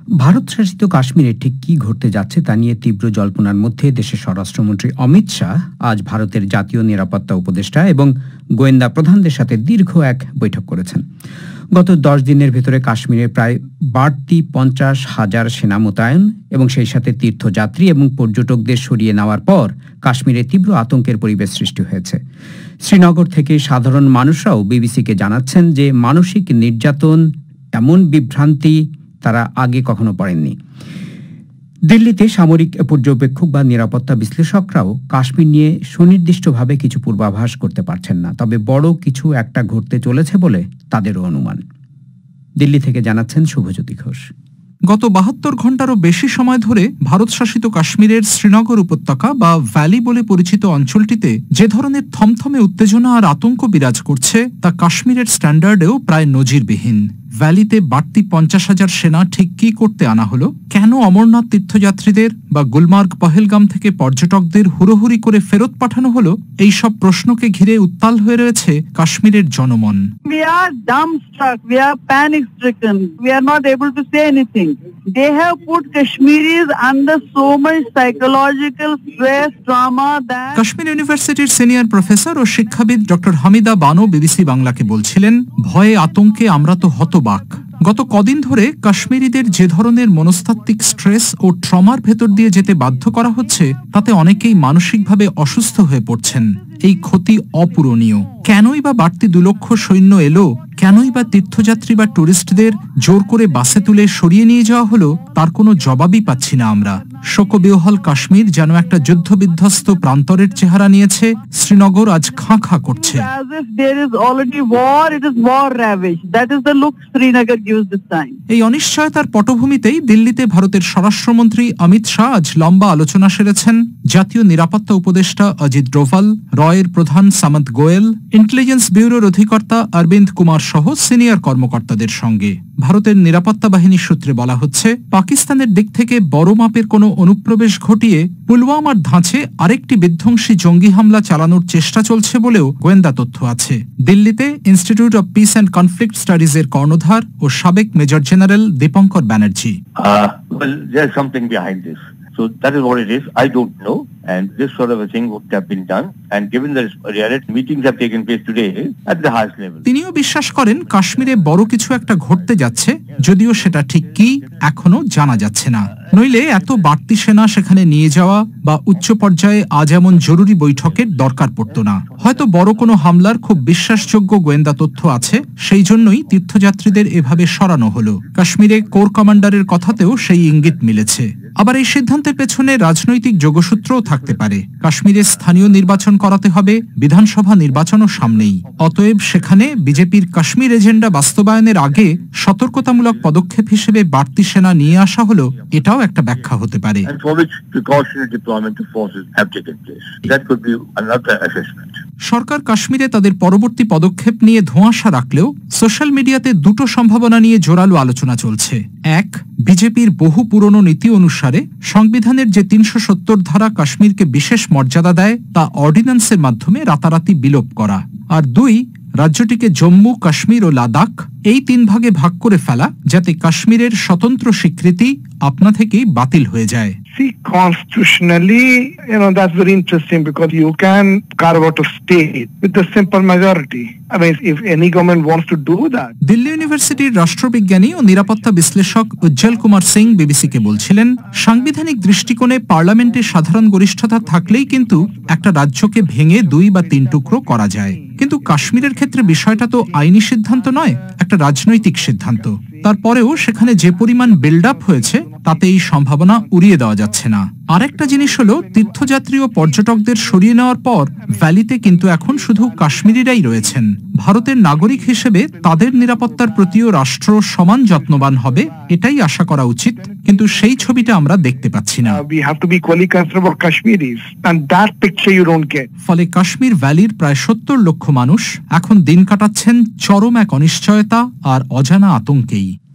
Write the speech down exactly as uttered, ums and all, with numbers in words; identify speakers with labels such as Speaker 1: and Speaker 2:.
Speaker 1: ভারত শাসিত কাশ্মীরে ঠিক কি ঘটতে যাচ্ছে তা নিয়ে তীব্র জল্পনার মধ্যে দেশের স্বরাষ্ট্রমন্ত্রী অমিত শাহ আজ ভারতের জাতীয় নিরাপত্তা উপদেষ্টা এবং গোয়েন্দা প্রধানদের সাথে দীর্ঘ এক বৈঠক করেছেন। গত দশ দিনের ভেতরে কাশ্মীরে প্রায় বাড়তি পঞ্চাশ হাজার সেনা মোতায়েন এবং সেই সাথে তীর্থযাত্রী এবং পর্যটকদের সরিয়ে নেওয়ার পর কাশ্মীরে তীব্র আতঙ্কের পরিবেশ সৃষ্টি হয়েছে। শ্রীনগর থেকে সাধারণ মানুষরাও বিবিসিকে জানাচ্ছেন যে মানসিক নির্যাতন, এমন বিভ্রান্তি তারা আগে কখনো পড়েননি। দিল্লিতে সামরিক পর্যবেক্ষক বা নিরাপত্তা বিশ্লেষকরাও কাশ্মীর নিয়ে সুনির্দিষ্টভাবে কিছু পূর্বাভাস করতে পারছেন না, তবে বড় কিছু একটা ঘটতে চলেছে বলে তাদেরও অনুমান। দিল্লি থেকে জানাচ্ছেন শুভজ্যোতি ঘোষ।
Speaker 2: গত বাহাত্তর ঘন্টারও বেশি সময় ধরে ভারত শাসিত কাশ্মীরের শ্রীনগর উপত্যকা বা ভ্যালি বলে পরিচিত অঞ্চলটিতে যে ধরনের থমথমে উত্তেজনা আর আতঙ্ক বিরাজ করছে তা কাশ্মীরের স্ট্যান্ডার্ডেও প্রায় নজিরবিহীন। ভ্যালিতে বাড়তি পঞ্চাশ হাজার সেনা ঠিক কি করতে আনা হলো, কেন অমরনাথ তীর্থযাত্রীদের বা গুলমার্গ পহেলগাম থেকে পর্যটকদের হুড়োহুড়ি করে ফেরত পাঠানো হলো, এই সব প্রশ্নকে ঘিরে উত্তাল হয়ে রয়েছে কাশ্মীরের Janman.
Speaker 3: We are dumbstruck, we are panic stricken, we are not able to say anything. They have put Kashmiris under so much psychological stress, trauma that...
Speaker 2: Kashmir ইউনিভার্সিটির সিনিয়র প্রফেসর ও শিক্ষাবিদ ডক্টর হামিদা বানো বিবিসি বাংলাকে বলছিলেন, ভয়ে আতঙ্কে আমরা তো হতবাক। গত কদিন ধরে কাশ্মীরিদের যে ধরনের মনস্তাত্ত্বিক স্ট্রেস ও ট্রমার ভেতর দিয়ে যেতে বাধ্য করা হচ্ছে তাতে অনেকেই মানসিকভাবে অসুস্থ হয়ে পড়ছেন। এই ক্ষতি অপূরণীয়। কেনই বা বাড়তি দু লক্ষ সৈন্য এলো, কেনই বা তীর্থযাত্রী বা টুরিস্টদের জোর করে বাসে তুলে সরিয়ে নিয়ে যাওয়া হলো, তার কোনো জবাবই পাচ্ছি না আমরা। শোকবিহ্বল কাশ্মীর যেন একটা যুদ্ধ বিধ্বস্ত প্রান্তরের চেহারা নিয়েছে। শ্রীনগর আজ খাঁ খাঁ করছে। এই অনিশ্চয়তার পটভূমিতেই দিল্লিতে ভারতের স্বরাষ্ট্রমন্ত্রী অমিত শাহ আজ লম্বা আলোচনা সেরেছেন জাতীয় নিরাপত্তা উপদেষ্টা অজিত ডোভাল, রয়ের প্রধান সামন্ত গোয়েল, ইন্টেলিজেন্স ব্যুরোর অধিকর্তা অরবিন্দ কুমার সহ সিনিয়র কর্মকর্তাদের সঙ্গে। ভারতের নিরাপত্তা বাহিনীর সূত্রে বলা হচ্ছে, পাকিস্তানের দিক থেকে বড় মাপের কোনো অনুপ্রবেশ ঘটিয়ে পুলওয়ামার ধাঁচে আরেকটি বিধ্বংসী জঙ্গি হামলা চালানোর চেষ্টা চলছে বলেও গোয়েন্দা তথ্য আছে। দিল্লিতে institute of peace and conflict স্টাডিজের কর্ণধার ও সাবেক major general Dipankar Banerjee.
Speaker 4: So that is what it is. I don't know. And this sort of a thing would have been done. And given the reality, meetings have taken place today at the highest level.
Speaker 2: তিনিও বিশ্বাস করেন কাশ্মীরে বড় কিছু একটা ঘটতে যাচ্ছে, যদিও সেটা ঠিক কি এখনো জানা যাচ্ছে না। নইলে এত বাড়তি সেনা সেখানে নিয়ে যাওয়া বা উচ্চ পর্যায়ে আজ এমন জরুরি বৈঠকের দরকার পড়তো না। হয়তো বড় কোনো হামলার খুব বিশ্বাসযোগ্য গোয়েন্দা তথ্য আছে, সেই জন্যই তীর্থযাত্রীদের এভাবে সরানো হলো। কাশ্মীরে কোর কমান্ডারের কথাতেও সেই ইঙ্গিত মিলেছে। আবার এই সিদ্ধান্তের পেছনে রাজনৈতিক যোগসূত্রও থাকতে পারে। কাশ্মীরে স্থানীয় নির্বাচন করাতে হবে, বিধানসভা নির্বাচনও সামনেই। অতএব সেখানে বিজেপির কাশ্মীর এজেন্ডা বাস্তবায়নের আগে সতর্কতামূলক পদক্ষেপ হিসেবে বাড়তি সেনা নিয়ে আসা হলো, এটাও একটা ব্যাখ্যা হতে পারে। সরকার কাশ্মীরে তাদের পরবর্তী পদক্ষেপ নিয়ে ধোঁয়াশা রাখলেও সোশ্যাল মিডিয়াতে দুটো সম্ভাবনা নিয়ে জোরালো আলোচনা চলছে। এক, বিজেপির বহু পুরনো নীতি অনুসারে সংবিধানের যে তিনশো সত্তর ধারা কাশ্মীরকে বিশেষ মর্যাদা দেয় তা অর্ডিন্যান্সের মাধ্যমে রাতারাতি বিলোপ করা। আর দুই, রাজ্যটিকে জম্মু, কাশ্মীর ও লাদাখ এই তিন ভাগে ভাগ করে ফেলা, যাতে কাশ্মীরের স্বতন্ত্র স্বীকৃতি আপনা থেকেই বাতিল হয়ে যায়।
Speaker 5: See, constitutionally, you know, that's very interesting because you can carve out a state with a simple majority. I mean, if any government wants to do that.
Speaker 2: Delhi ইউনিভার্সিটির রাষ্ট্রবিজ্ঞানী ও নিরাপত্তা বিশ্লেষক উজ্জ্বল কুমার সিং বিবিসিকে বলছিলেন, সাংবিধানিক দৃষ্টিকোণে পার্লামেন্টে সাধারণ গরিষ্ঠতা থাকলেই কিন্তু একটা রাজ্যকে ভেঙে দুই বা তিন টুকরো করা যায়। কিন্তু কাশ্মীরের ক্ষেত্রে বিষয়টা তো আইনি সিদ্ধান্ত নয়, একটা রাজনৈতিক সিদ্ধান্ত। তারপরেও সেখানে যে পরিমাণ বিল্ড আপ হয়েছে তাতে এই সম্ভাবনা উড়িয়ে দেওয়া যাচ্ছে না। আরেকটা জিনিস হলো, তীর্থযাত্রী ও পর্যটকদের সরিয়ে নেওয়ার পর ভ্যালিতে কিন্তু এখন শুধু কাশ্মীরিরাই রয়েছেন। ভারতের নাগরিক হিসেবে তাদের নিরাপত্তার প্রতিও রাষ্ট্র সমান যত্নবান হবে, এটাই আশা করা উচিত। কিন্তু সেই ছবিটা আমরা দেখতে পাচ্ছি না। ফলে কাশ্মীর ভ্যালির প্রায় সত্তর লক্ষ মানুষ এখন দিন কাটাচ্ছেন চরম এক অনিশ্চয়তা আর অজানা আতঙ্কেই।